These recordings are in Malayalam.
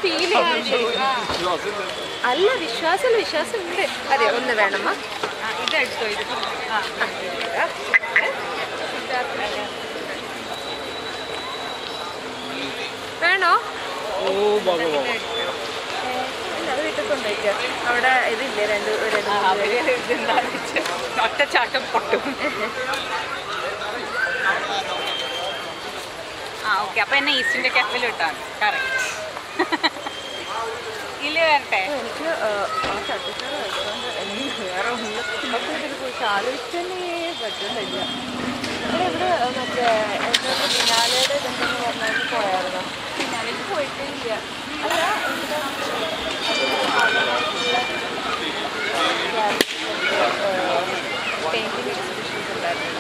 ഫീൽ അല്ല വിശ്വാസം ഉണ്ട്. അതെ ഒന്ന് വേണമ്മ ഇതെടുത്തോ ഇത് വേണോ? അത് വീട്ടിൽ കൊണ്ടുപോയിക്കോ. അവിടെ ഇതില്ലേ രണ്ട് ഒറ്റച്ചാട്ടം പൊട്ടും. ഓക്കെ. അപ്പൊ എന്നെ ഈസ്റ്റിന്റെ കഫിൽ ഇട്ടാണ് കറക്റ്റ്. ഇല്ല വരട്ടെ. എനിക്ക് ആ ചട്ടിച്ചാറ് കഴിച്ചോണ്ട് എനിക്ക് വേറെ ഒന്നും കുറിച്ച് ആലോചിച്ചേ പറ്റുന്നില്ല. ഇവിടെ മറ്റേ എന്താ പിന്നാലയുടെ ഇതെന്തെന്ന് പറഞ്ഞാൽ പോയായിരുന്നു. പിന്നാലേക്ക് പോയിട്ടേ ഇല്ല. അല്ല പെയിന്റിങ് എക്സിബിഷൻസ് ഉണ്ടായിരുന്നു.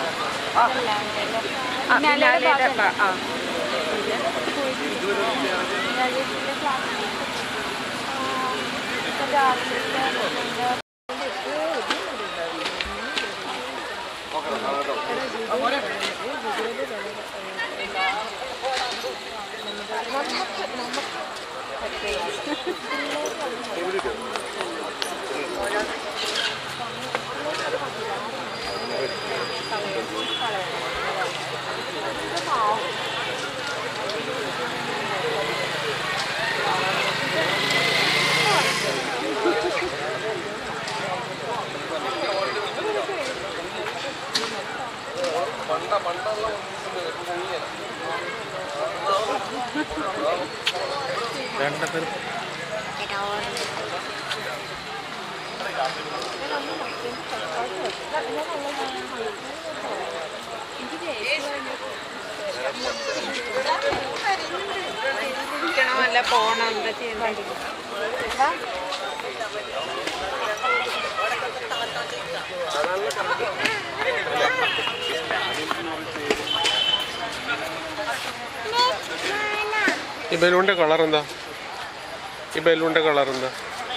അല്ല പോണം എന്താ ചെയ്യുന്നത്? ഈ ബലൂണിന്റെ കളർ എന്താ? ഈ ബലൂണിന്റെ കളർ എന്താ?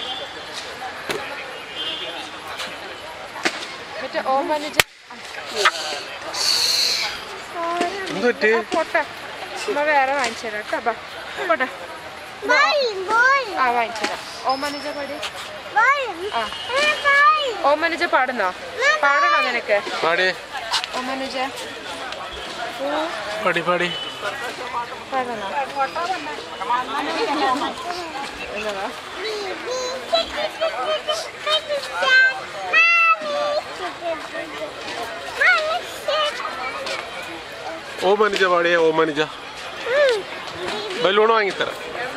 വേറെ വാങ്ങിച്ചു തരാം കേട്ടോ. പോട്ടെ വാങ്ങിച്ചു തരാം. ഓമനുജ പാടി. ഓമനുജ പാടുന്നോ? പാടണോ നിനക്ക്? ഓമനുജ പാടി പാടി പാടണോ? എന്നതാ ഓ മനുജ പാടിയേ. ഓ മനുജ ബലൂൺ വാങ്ങിത്തരാം.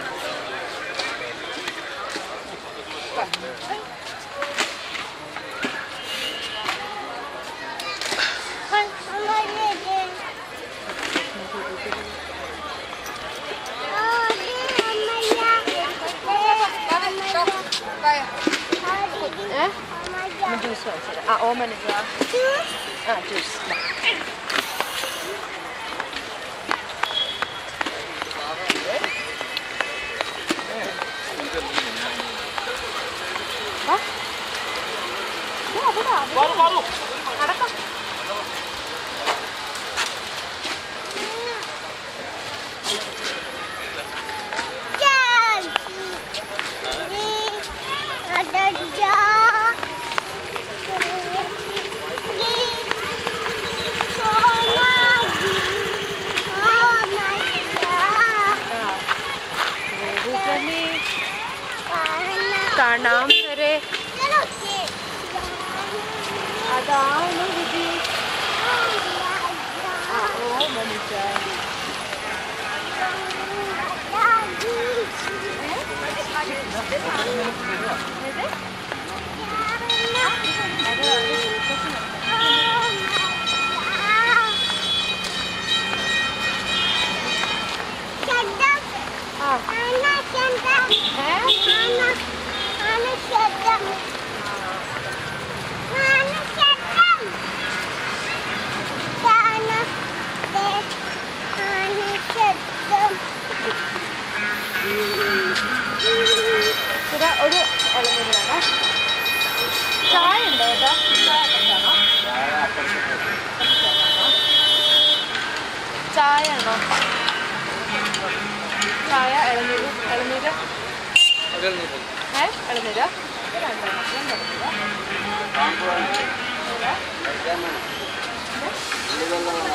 ജ്യൂസ് വാങ്ങിച്ചത്. ഓ മനുജ ജ്യൂസ്. കാണാം വരെ അതാണ് വിധി. ഓ മനുഷ്യ ഒരു ഇളനീരാണ്. ചായ ഉണ്ടോ കേട്ടോ? ചായ ഉണ്ടോ? ചായ ഇളനീര് ഇളനീര് ഇളനീരാ രണ്ടെണ്ണം